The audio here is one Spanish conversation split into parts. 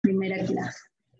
primera clase.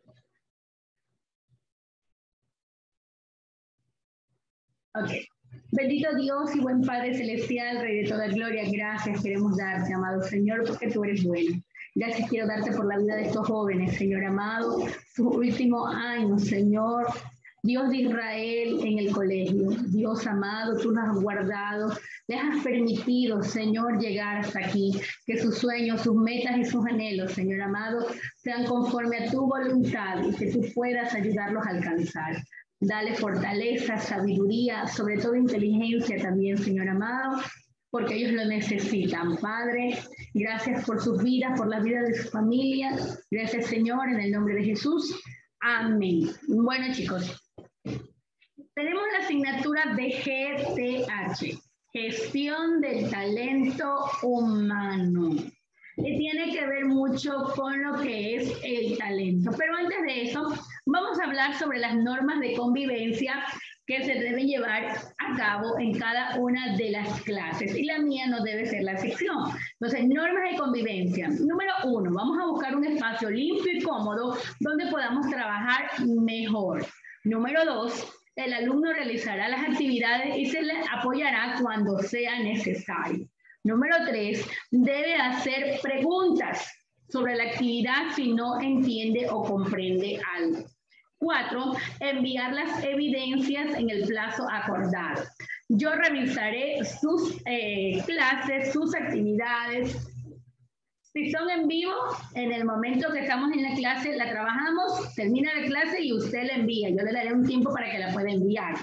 Ok. Bendito Dios y buen Padre Celestial, Rey de toda gloria, gracias queremos darte, amado Señor, porque tú eres bueno. Gracias quiero darte por la vida de estos jóvenes, Señor amado, sus últimos años, Señor. Dios de Israel en el colegio, Dios amado, tú nos has guardado, les has permitido, Señor, llegar hasta aquí, que sus sueños, sus metas y sus anhelos, Señor amado, sean conforme a tu voluntad y que tú puedas ayudarlos a alcanzar. Dale fortaleza, sabiduría, sobre todo inteligencia también, Señor amado, porque ellos lo necesitan. Padre, gracias por sus vidas, por la vida de su familia. Gracias, Señor, en el nombre de Jesús. Amén. Bueno, chicos, tenemos la asignatura de GTH, Gestión del Talento Humano. Y tiene que ver mucho con lo que es el talento. Pero antes de eso, vamos a hablar sobre las normas de convivencia que se deben llevar a cabo en cada una de las clases. Y la mía no debe ser la excepción. Entonces, normas de convivencia. Número 1, vamos a buscar un espacio limpio y cómodo donde podamos trabajar mejor. Número 2, el alumno realizará las actividades y se le apoyará cuando sea necesario. Número 3, debe hacer preguntas sobre la actividad si no entiende o comprende algo. 4, enviar las evidencias en el plazo acordado. Yo revisaré sus clases, sus actividades. Si son en vivo, en el momento que estamos en la clase, la trabajamos, termina la clase y usted la envía. Yo le daré un tiempo para que la pueda enviar.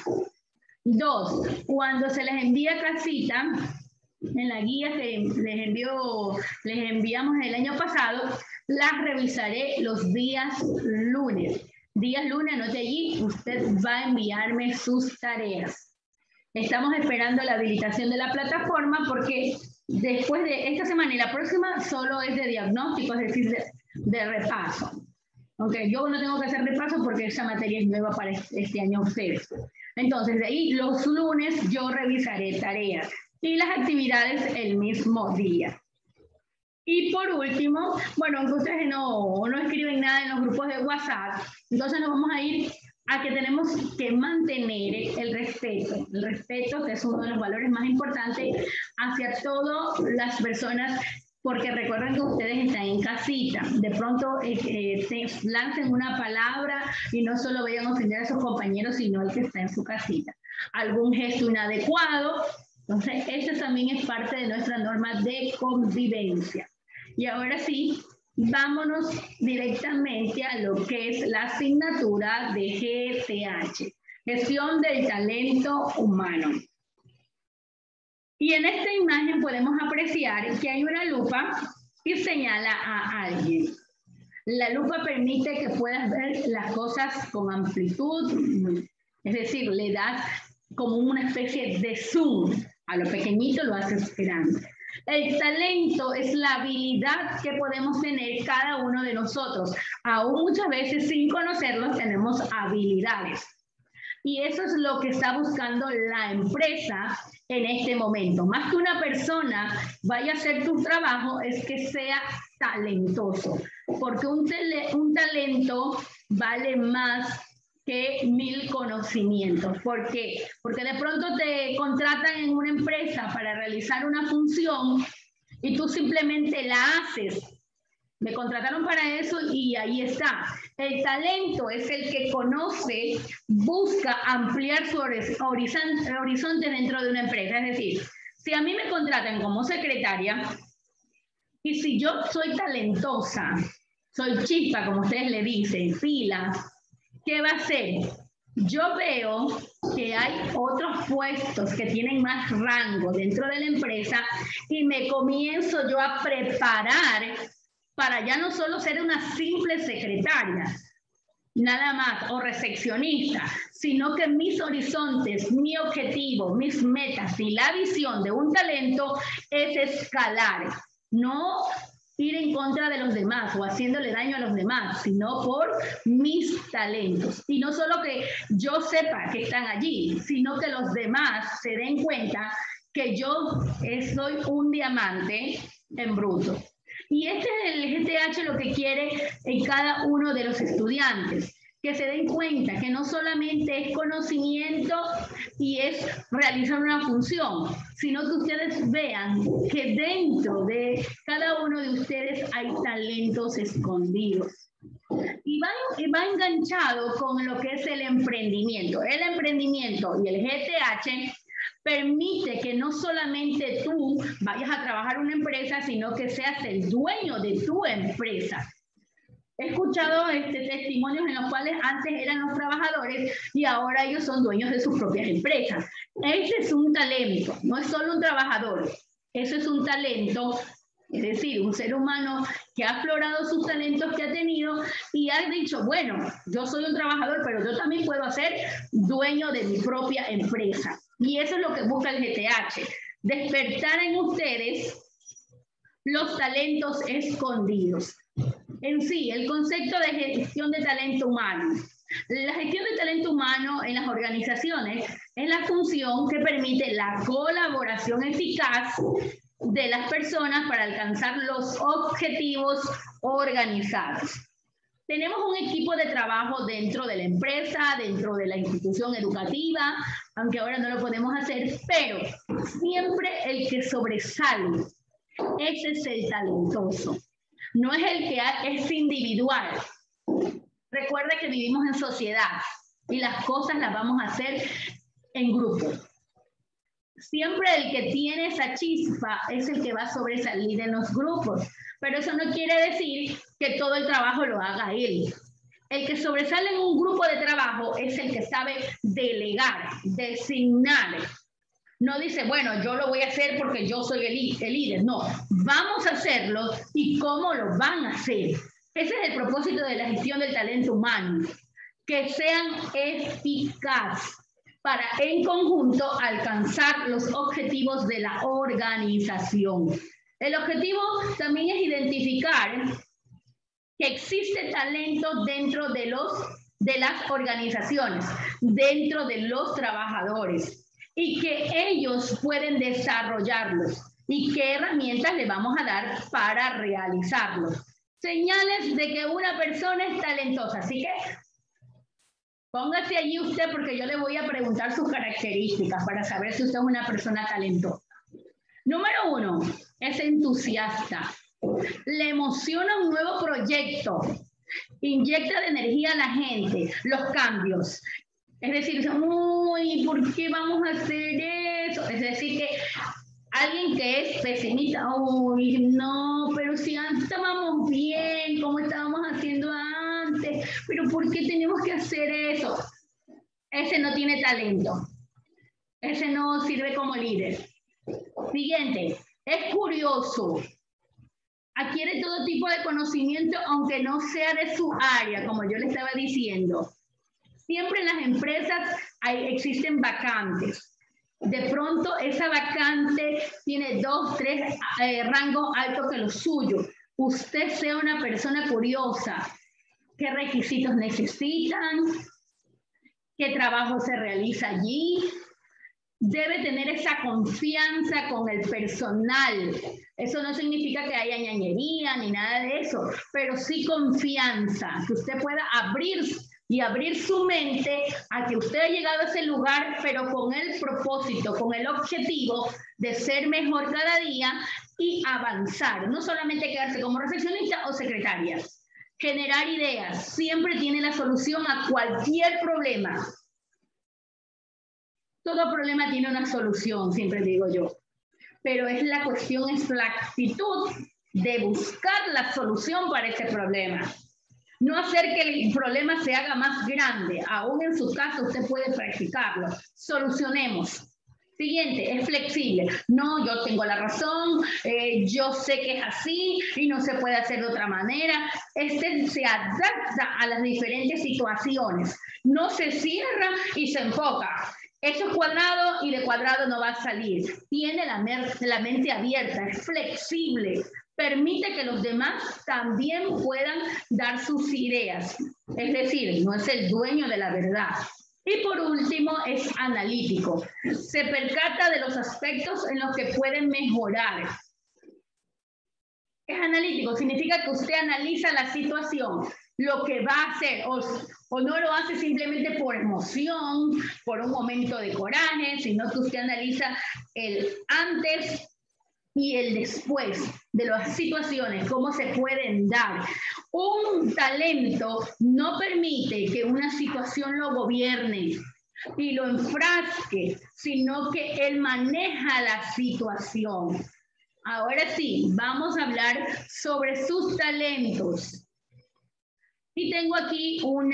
2, cuando se les envía casita, en la guía que les enviamos el año pasado, las revisaré los días lunes. Días lunes, anote allí, usted va a enviarme sus tareas. Estamos esperando la habilitación de la plataforma porque después de esta semana y la próxima solo es de diagnóstico, es decir, de repaso. Okay, yo no tengo que hacer repaso porque esa materia es nueva para este año sexto. Entonces, de ahí los lunes yo revisaré tareas y las actividades el mismo día. Y por último, bueno, aunque ustedes no escriben nada en los grupos de WhatsApp, entonces nos vamos a ir a que tenemos que mantener el respeto que es uno de los valores más importantes hacia todas las personas, porque recuerden que ustedes están en casita, de pronto se lancen una palabra y no solo vayan a ofender a sus compañeros, sino al que está en su casita. Algún gesto inadecuado. Entonces, eso también es parte de nuestra norma de convivencia. Y ahora sí, vámonos directamente a lo que es la asignatura de GTH, Gestión del Talento Humano. Y en esta imagen podemos apreciar que hay una lupa que señala a alguien. La lupa permite que puedas ver las cosas con amplitud, es decir, le das como una especie de zoom. A lo pequeñito lo haces grande. El talento es la habilidad que podemos tener cada uno de nosotros. Aún muchas veces sin conocerlos tenemos habilidades. Y eso es lo que está buscando la empresa en este momento. Más que una persona vaya a hacer tu trabajo, es que sea talentoso. Porque un talento vale más que 1000 conocimientos. ¿Por qué? Porque de pronto te contratan en una empresa para realizar una función y tú simplemente la haces. Me contrataron para eso y ahí está. El talento es el que conoce, busca ampliar su horizonte dentro de una empresa. Es decir, si a mí me contratan como secretaria y si yo soy talentosa, soy chispa, como ustedes le dicen, pila, ¿qué va a hacer? Yo veo que hay otros puestos que tienen más rango dentro de la empresa y me comienzo yo a preparar para ya no solo ser una simple secretaria, nada más, o recepcionista, sino que mis horizontes, mi objetivo, mis metas y la visión de un talento es escalar, no ir en contra de los demás o haciéndole daño a los demás, sino por mis talentos. Y no solo que yo sepa que están allí, sino que los demás se den cuenta que yo soy un diamante en bruto. Y este es el GTH lo que quiere en cada uno de los estudiantes, que se den cuenta que no solamente es conocimiento y es realizar una función, sino que ustedes vean que dentro de cada uno de ustedes hay talentos escondidos. Y va enganchado con lo que es el emprendimiento. El emprendimiento y el GTH permite que no solamente tú vayas a trabajar en una empresa, sino que seas el dueño de tu empresa. He escuchado testimonios en los cuales antes eran los trabajadores y ahora ellos son dueños de sus propias empresas. Ese es un talento, no es solo un trabajador, eso es un talento, es decir, un ser humano que ha aflorado sus talentos que ha tenido y ha dicho, bueno, yo soy un trabajador, pero yo también puedo ser dueño de mi propia empresa. Y eso es lo que busca el GTH, despertar en ustedes los talentos escondidos. En sí, el concepto de gestión de talento humano. La gestión de talento humano en las organizaciones es la función que permite la colaboración eficaz de las personas para alcanzar los objetivos organizados. Tenemos un equipo de trabajo dentro de la empresa, dentro de la institución educativa, aunque ahora no lo podemos hacer, pero siempre el que sobresale, ese es el talentoso. No es el que es individual. Recuerda que vivimos en sociedad y las cosas las vamos a hacer en grupo. Siempre el que tiene esa chispa es el que va a sobresalir en los grupos. Pero eso no quiere decir que todo el trabajo lo haga él. El que sobresale en un grupo de trabajo es el que sabe delegar, designar. No dice, bueno, yo lo voy a hacer porque yo soy el líder. No, vamos a hacerlo y cómo lo van a hacer. Ese es el propósito de la gestión del talento humano, que sean eficaces para en conjunto alcanzar los objetivos de la organización. El objetivo también es identificar que existe talento dentro de las organizaciones, dentro de los trabajadores, y que ellos pueden desarrollarlos y qué herramientas le vamos a dar para realizarlos. Señales de que una persona es talentosa. Así que póngase allí usted porque yo le voy a preguntar sus características para saber si usted es una persona talentosa. Número 1, es entusiasta. Le emociona un nuevo proyecto. Inyecta de energía a la gente, los cambios. Es decir, uy, ¿por qué vamos a hacer eso? Es decir, que alguien que es pesimista, uy, no, pero si antes estábamos bien, como estábamos haciendo antes, pero ¿por qué tenemos que hacer eso? Ese no tiene talento. Ese no sirve como líder. Siguiente, es curioso. Adquiere todo tipo de conocimiento, aunque no sea de su área, como yo le estaba diciendo. Siempre en las empresas existen vacantes. De pronto esa vacante tiene 2, 3 rangos altos que los suyos. Usted sea una persona curiosa. ¿Qué requisitos necesitan? ¿Qué trabajo se realiza allí? Debe tener esa confianza con el personal. Eso no significa que haya ñañería ni nada de eso, pero sí confianza, que usted pueda abrir su mente a que usted ha llegado a ese lugar, pero con el propósito, con el objetivo de ser mejor cada día y avanzar. No solamente quedarse como recepcionista o secretaria. Generar ideas. Siempre tiene la solución a cualquier problema. Todo problema tiene una solución, siempre digo yo. Pero es la actitud de buscar la solución para ese problema. No hacer que el problema se haga más grande. Aún en su caso usted puede practicarlo. Solucionemos. Siguiente, es flexible. No, yo tengo la razón, yo sé que es así y no se puede hacer de otra manera. Se adapta a las diferentes situaciones. No se cierra y se enfoca. Eso es cuadrado y de cuadrado no va a salir. Tiene la mente abierta, es flexible. Permite que los demás también puedan dar sus ideas. Es decir, no es el dueño de la verdad. Y por último, es analítico. Se percata de los aspectos en los que pueden mejorar. Es analítico, significa que usted analiza la situación, lo que va a hacer, o no lo hace simplemente por emoción, por un momento de coraje, sino que usted analiza el antes y el después de las situaciones, cómo se pueden dar. Un talento no permite que una situación lo gobierne y lo enfrasque, sino que él maneja la situación. Ahora sí, vamos a hablar sobre sus talentos. Y tengo aquí un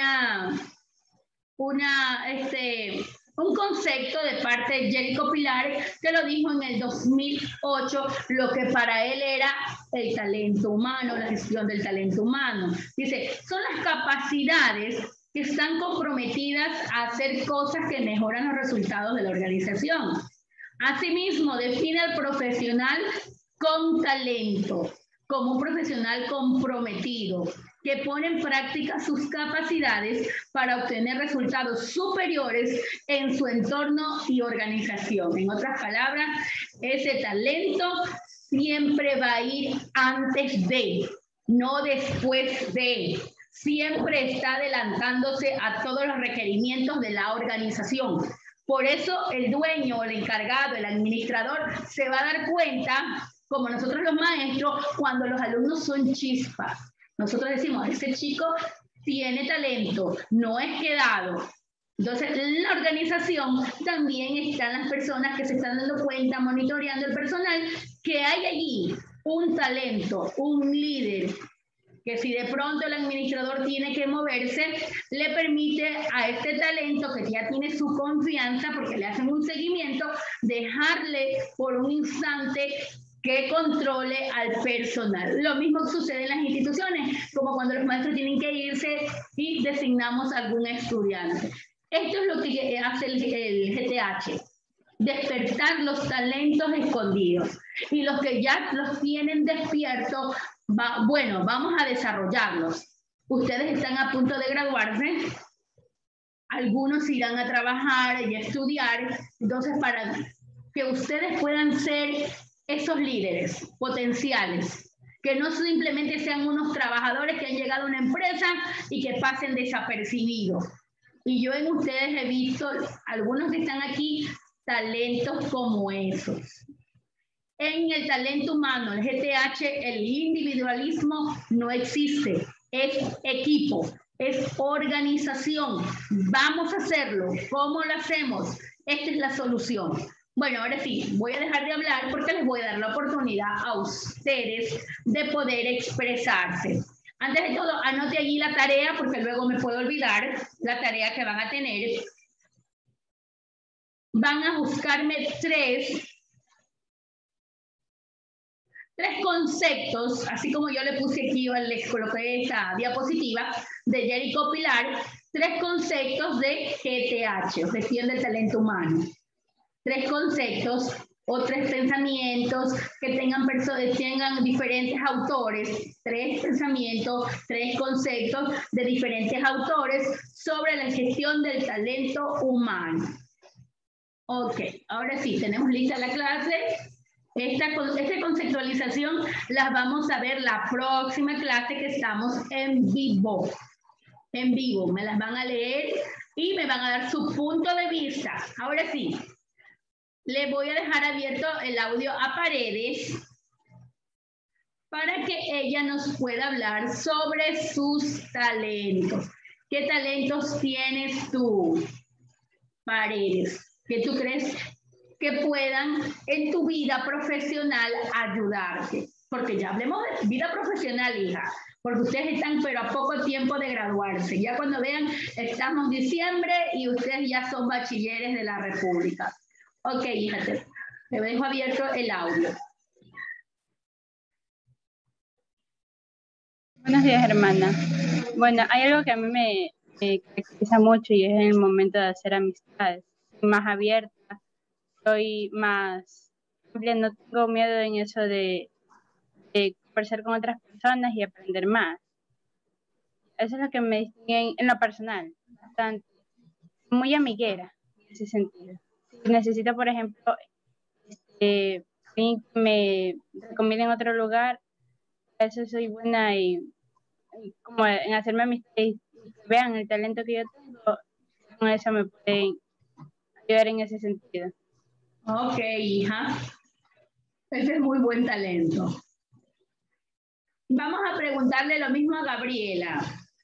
concepto de parte de Jerico Pilar que lo dijo en el 2008, lo que para él era el talento humano, la gestión del talento humano. Dice, son las capacidades que están comprometidas a hacer cosas que mejoran los resultados de la organización. Asimismo, define al profesional con talento como un profesional comprometido que pone en práctica sus capacidades para obtener resultados superiores en su entorno y organización. En otras palabras, ese talento siempre va a ir antes de, no después de. Siempre está adelantándose a todos los requerimientos de la organización. Por eso el dueño, el encargado, el administrador se va a dar cuenta, como nosotros los maestros, cuando los alumnos son chispas. Nosotros decimos, ese chico tiene talento, no es quedado. Entonces, en la organización también están las personas que se están dando cuenta, monitoreando el personal, que hay allí un talento, un líder, que si de pronto el administrador tiene que moverse, le permite a este talento que ya tiene su confianza, porque le hacen un seguimiento, dejarle por un instante que controle al personal. Lo mismo sucede en las instituciones, como cuando los maestros tienen que irse y designamos a algún estudiante. Esto es lo que hace el GTH, despertar los talentos escondidos. Y los que ya los tienen despiertos, bueno, vamos a desarrollarlos. Ustedes están a punto de graduarse, algunos irán a trabajar y a estudiar, entonces para que ustedes puedan ser esos líderes potenciales, que no simplemente sean unos trabajadores que han llegado a una empresa y que pasen desapercibidos. Y yo en ustedes he visto, algunos que están aquí, talentos como esos. En el talento humano, el GTH, el individualismo no existe, es equipo, es organización. Vamos a hacerlo. ¿Cómo lo hacemos? Esta es la solución. Bueno, ahora sí, voy a dejar de hablar porque les voy a dar la oportunidad a ustedes de poder expresarse. Antes de todo, anote allí la tarea porque luego me puedo olvidar la tarea que van a tener. Van a buscarme tres conceptos, así como yo le puse aquí, les coloqué esa diapositiva de Jerico Pilar, tres conceptos de GTH, gestión del talento humano. Tres conceptos o tres pensamientos que tengan diferentes autores, tres pensamientos, tres conceptos de diferentes autores sobre la gestión del talento humano. Ok, ahora sí, tenemos lista la clase. Esta conceptualización las vamos a ver la próxima clase que estamos en vivo. En vivo, me las van a leer y me van a dar su punto de vista. Ahora sí, le voy a dejar abierto el audio a Paredes para que ella nos pueda hablar sobre sus talentos. ¿Qué talentos tienes tú, Paredes? ¿Qué tú crees que puedan en tu vida profesional ayudarte? Porque ya hablemos de vida profesional, hija, porque ustedes están pero a poco tiempo de graduarse. Ya cuando vean, estamos en diciembre y ustedes ya son bachilleres de la República. Ok, hija, te dejo abierto el audio. Buenos días, hermana. Bueno, hay algo que a mí me caracteriza mucho y es en el momento de hacer amistades. Soy más abierta, soy más amplia, no tengo miedo en eso de conversar con otras personas y aprender más. Eso es lo que me distingue en lo personal, bastante. Muy amiguera en ese sentido. Si necesito, por ejemplo, alguien que me recomiende en otro lugar, eso soy buena y como en hacerme amistades y que vean el talento que yo tengo, con eso me pueden ayudar en ese sentido. Ok, hija. Ese es muy buen talento. Vamos a preguntarle lo mismo a Gabriela.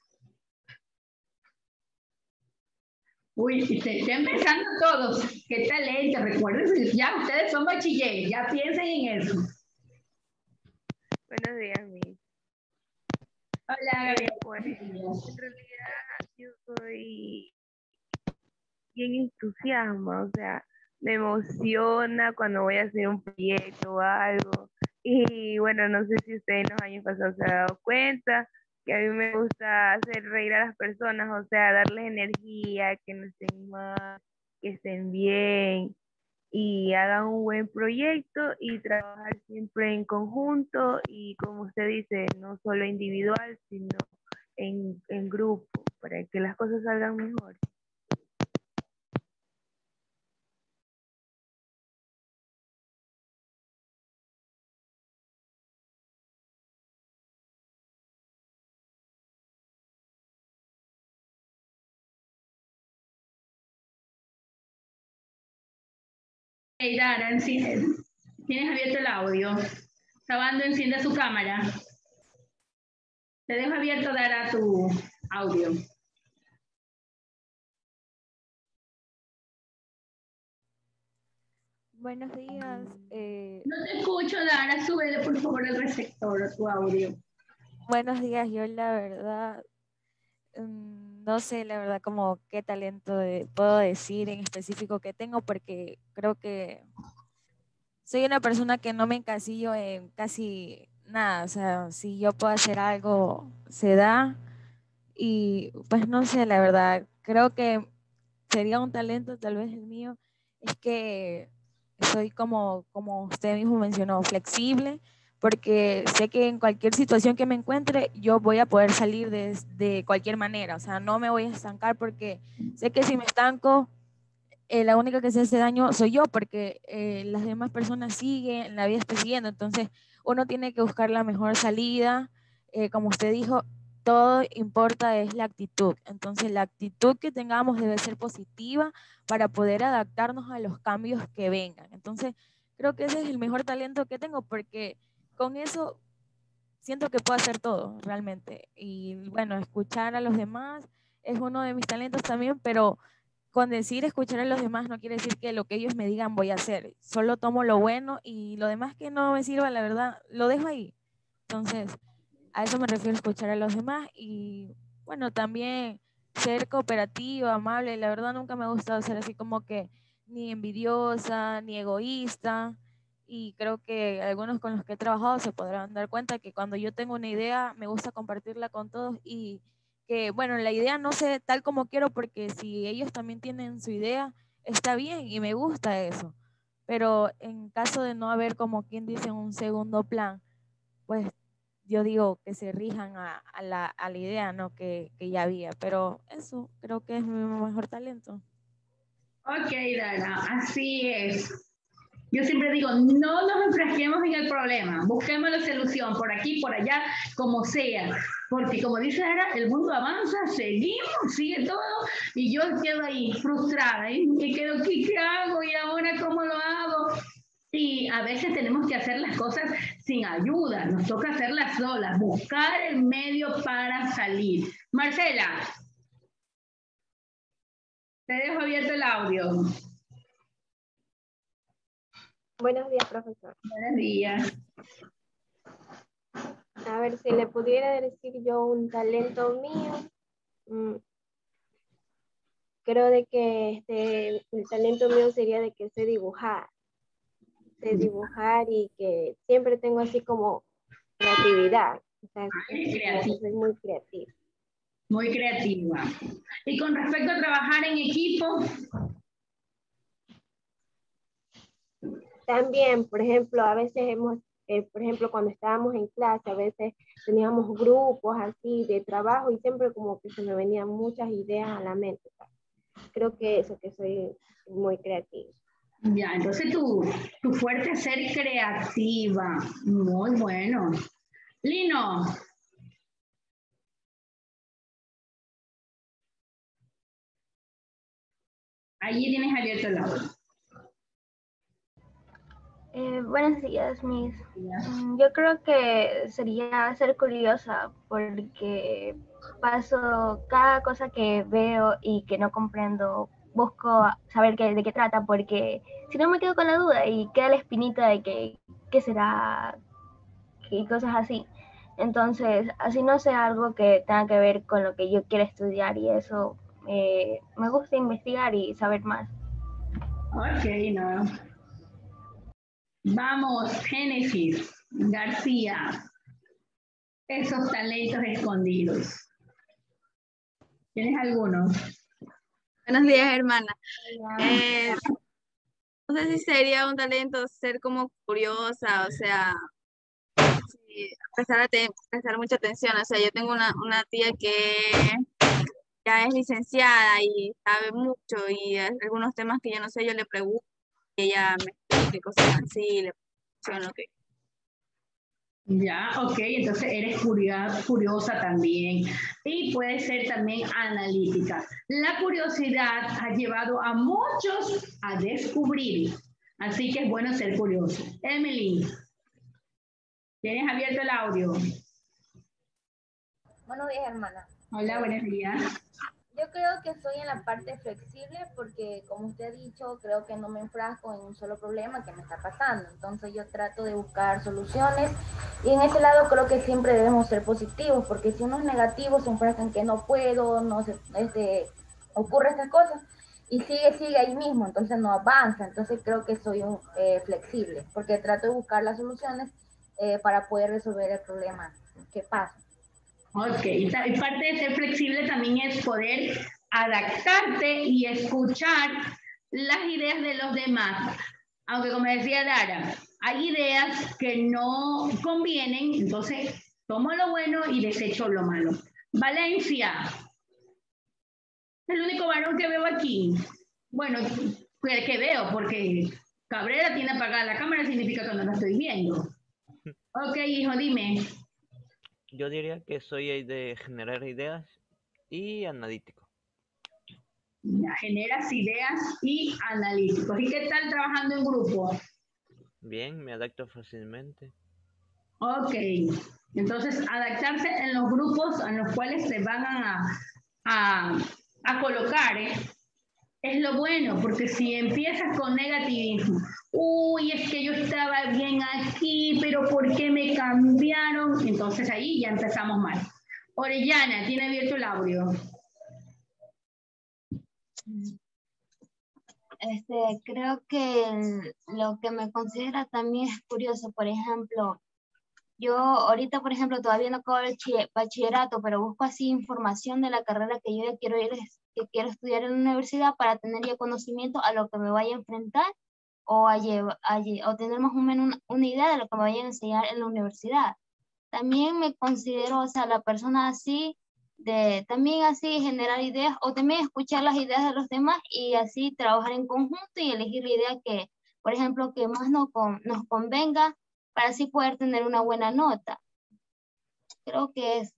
Uy, está empezando todos. Qué talento. Recuerden, ya ustedes son bachilleres, ya piensen en eso. Buenos días, Miss. Hola, Gabriela. Pues, en realidad yo soy bien entusiasma, o sea, me emociona cuando voy a hacer un proyecto o algo. Y bueno, no sé si ustedes en los años pasados se han dado cuenta que a mí me gusta hacer reír a las personas, o sea, darles energía, que no estén mal, que estén bien y hagan un buen proyecto y trabajar siempre en conjunto y como usted dice, no solo individual, sino en grupo, para que las cosas salgan mejor. Hey, Dara, tienes abierto el audio. Sabando, enciende su cámara. Te dejo abierto, Dara, tu audio. Buenos días. No te escucho, Dara. Súbele, por favor, el receptor a tu audio. Buenos días. Yo la verdad, no sé la verdad como qué talento puedo decir en específico que tengo porque creo que soy una persona que no me encasillo en casi nada. O sea, si yo puedo hacer algo, se da. Y pues no sé, la verdad, creo que sería un talento tal vez el mío, es que soy como usted mismo mencionó, flexible, porque sé que en cualquier situación que me encuentre, yo voy a poder salir de cualquier manera, o sea, no me voy a estancar porque sé que si me estanco, la única que se hace daño soy yo, porque las demás personas siguen, la vida está siguiendo, entonces uno tiene que buscar la mejor salida, como usted dijo, todo importa es la actitud, entonces la actitud que tengamos debe ser positiva para poder adaptarnos a los cambios que vengan, entonces creo que ese es el mejor talento que tengo, porque con eso siento que puedo hacer todo realmente, y bueno, escuchar a los demás es uno de mis talentos también, pero con decir escuchar a los demás no quiere decir que lo que ellos me digan voy a hacer. Solo tomo lo bueno y lo demás que no me sirva, la verdad, lo dejo ahí. Entonces, a eso me refiero escuchar a los demás y bueno, también ser cooperativa, amable. La verdad nunca me ha gustado ser así como que ni envidiosa, ni egoísta. Y creo que algunos con los que he trabajado se podrán dar cuenta que cuando yo tengo una idea, me gusta compartirla con todos y que, bueno, la idea no sé tal como quiero porque si ellos también tienen su idea, está bien y me gusta eso. Pero en caso de no haber, como quien dice, un segundo plan, pues yo digo que se rijan a la idea, ¿no? Que ya había. Pero eso creo que es mi mejor talento. Ok, Dara, así es. Yo siempre digo, no nos enfrasquemos en el problema, busquemos la solución por aquí, por allá, como sea. Porque como dice Dara, el mundo avanza, seguimos, sigue todo, y yo quedo ahí frustrada, y quedo, ¿qué hago? ¿Y ahora cómo lo hago? Y a veces tenemos que hacer las cosas sin ayuda, nos toca hacerlas solas, buscar el medio para salir. Marcela, te dejo abierto el audio. Buenos días, profesor. Buenos días. A ver, si le pudiera decir yo un talento mío, creo de que el talento mío sería de que sé dibujar y que siempre tengo así como creatividad. O sea, soy muy creativa. Muy creativa. Y con respecto a trabajar en equipo. También, por ejemplo, a veces por ejemplo, cuando estábamos en clase, a veces teníamos grupos así de trabajo y siempre como que se me venían muchas ideas a la mente. Creo que eso, que soy muy creativa. Ya, entonces tu fuerte es ser creativa. Muy bueno. Lino. Allí tienes abierto el audio. Buenos días, Miss. Yo creo que sería ser curiosa porque paso cada cosa que veo y que no comprendo, busco saber de qué trata porque si no me quedo con la duda y queda la espinita de que qué será y cosas así. Entonces, así no sé algo que tenga que ver con lo que yo quiero estudiar y eso, me gusta investigar y saber más. Ok, no. Vamos, Génesis, García. Esos talentos escondidos. ¿Tienes alguno? Buenos días, hermana. No sé si sería un talento ser como curiosa, o sea, sí, prestar mucha atención. O sea, yo tengo una tía que ya es licenciada y sabe mucho y algunos temas que yo no sé, yo le pregunto y ella me explica cosas así, le pregunto lo que... Ya, ok, entonces eres curiosa también y puede ser también analítica. La curiosidad ha llevado a muchos a descubrir, así que es bueno ser curioso. Emily, ¿tienes abierto el audio? Buenos días, hermana. Hola, buenos días. Yo creo que estoy en la parte flexible porque, como usted ha dicho, creo que no me enfrasco en un solo problema que me está pasando. Entonces yo trato de buscar soluciones y en ese lado creo que siempre debemos ser positivos porque si uno es negativo se enfrasca en que no puedo, no se, ocurre estas cosas y sigue ahí mismo, entonces no avanza. Entonces creo que soy flexible porque trato de buscar las soluciones para poder resolver el problema que pasa. Ok, y parte de ser flexible también es poder adaptarte y escuchar las ideas de los demás. Aunque como decía Dara, hay ideas que no convienen, entonces tomo lo bueno y desecho lo malo. Valencia, el único varón que veo aquí. Bueno, que veo, porque Cabrera tiene apagada la cámara, significa que no la estoy viendo. Ok, hijo, dime. Yo diría que soy de generar ideas y analítico. Ya, generas ideas y analíticos. ¿Y qué tal trabajando en grupo? Bien, me adapto fácilmente. Ok, entonces adaptarse en los grupos a los cuales se van a colocar, es lo bueno, porque si empiezas con negativismo, uy, es que yo estaba bien aquí, pero ¿por qué me cambiaron? Entonces ahí ya empezamos mal. Orellana, tiene abierto el audio. Creo que lo que me considera también es curioso, por ejemplo, yo ahorita, por ejemplo, todavía no acabo el bachillerato, pero busco así información de la carrera que yo ya quiero que quiero estudiar en la universidad para tener ya conocimiento a lo que me vaya a enfrentar o o tener más o menos una idea de lo que me vayan a enseñar en la universidad. También me considero, o sea, la persona así, también así generar ideas o también escuchar las ideas de los demás y así trabajar en conjunto y elegir la idea que, por ejemplo, que más nos convenga para así poder tener una buena nota. Creo que eso.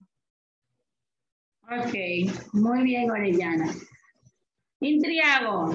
Ok, muy bien, Orellana. Intriago.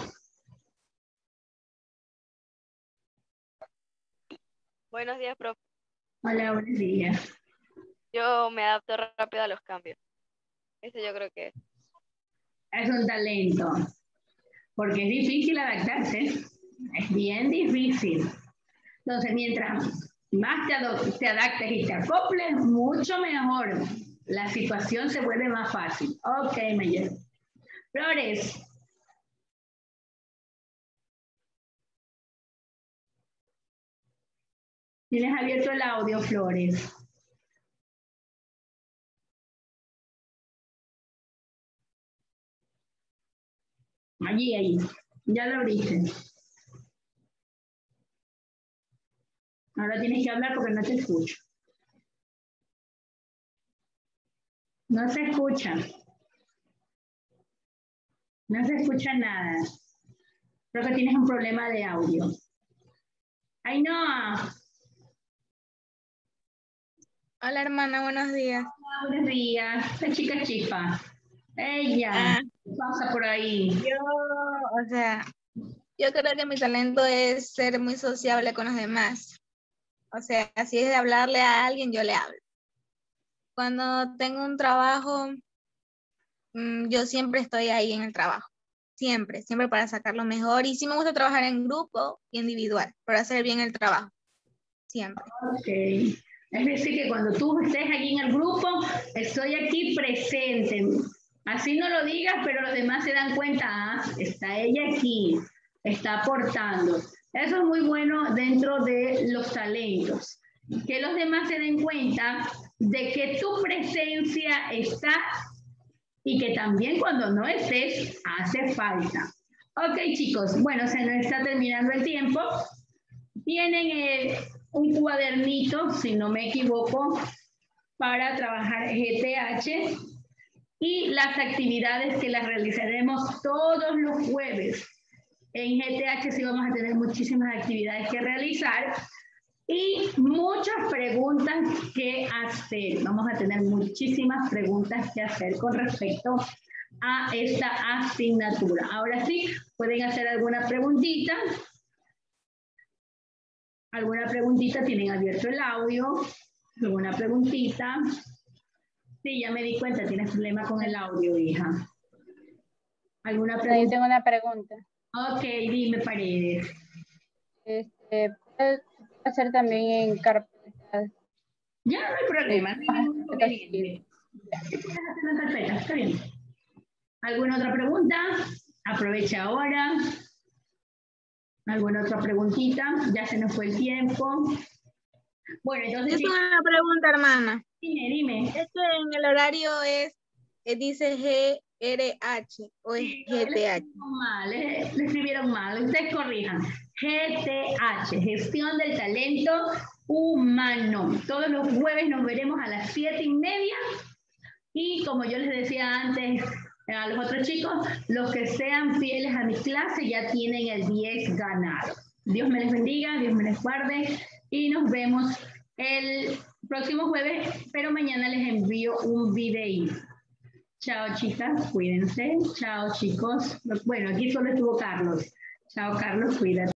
Buenos días, profe. Hola, buenos días. Yo me adapto rápido a los cambios. Eso yo creo que Es un talento, porque es difícil adaptarse, es bien difícil. Entonces, mientras más te adaptes y te acoples, mucho mejor. La situación se vuelve más fácil. Ok, Mayer. Flores. Tienes abierto el audio, Flores. Allí. Ya lo abriste. Ahora tienes que hablar porque no te escucho. No se escucha. No se escucha nada. Creo que tienes un problema de audio. ¡Ay, no! Hola hermana, buenos días. Hola, buenos días. La chica chispa. Ella, pasa por ahí. Yo creo que mi talento es ser muy sociable con los demás. O sea, si es de hablarle a alguien, yo le hablo. Cuando tengo un trabajo, yo siempre estoy ahí en el trabajo. Siempre para sacar lo mejor. Y sí me gusta trabajar en grupo y individual, para hacer bien el trabajo. Siempre. Ok. Es decir, que cuando tú estés aquí en el grupo, estoy aquí presente. Así no lo digas, pero los demás se dan cuenta, está ella aquí, está aportando. Eso es muy bueno dentro de los talentos. Que los demás se den cuenta de que tu presencia está y que también cuando no estés, hace falta. Ok, chicos, bueno, se nos está terminando el tiempo. Tienen un cuadernito, si no me equivoco, para trabajar GTH y las actividades que las realizaremos todos los jueves. En GTH sí vamos a tener muchísimas actividades que realizar y muchas preguntas que hacer. Vamos a tener muchísimas preguntas que hacer con respecto a esta asignatura. Ahora sí, pueden hacer alguna preguntita. ¿Alguna preguntita? ¿Tienen abierto el audio? ¿Alguna preguntita? Sí, ya me di cuenta, tienes problema con el audio, hija. ¿Alguna pregunta? Yo tengo una pregunta. Ok, dime, Paredes. ¿Puede hacer también en carpetas? Ya, no hay problema, no hay ningún inconveniente. Puedes hacer en carpeta, está bien. ¿Alguna otra pregunta? Aprovecha ahora. ¿Alguna otra preguntita? Ya se nos fue el tiempo. Bueno, entonces... Yo tengo una pregunta, hermana. Dime. Es que en el horario dice GRH o es GTH. Le escribieron mal, ustedes corrijan. GTH, Gestión del Talento Humano. Todos los jueves nos veremos a las 7:30 y como yo les decía antes a los otros chicos, los que sean fieles a mi clase ya tienen el 10 ganado. Dios me les bendiga, Dios me les guarde y nos vemos el próximo jueves, pero mañana les envío un video. Chao, chicas, cuídense. Chao, chicos. Bueno, aquí solo estuvo Carlos. Chao, Carlos, cuídate.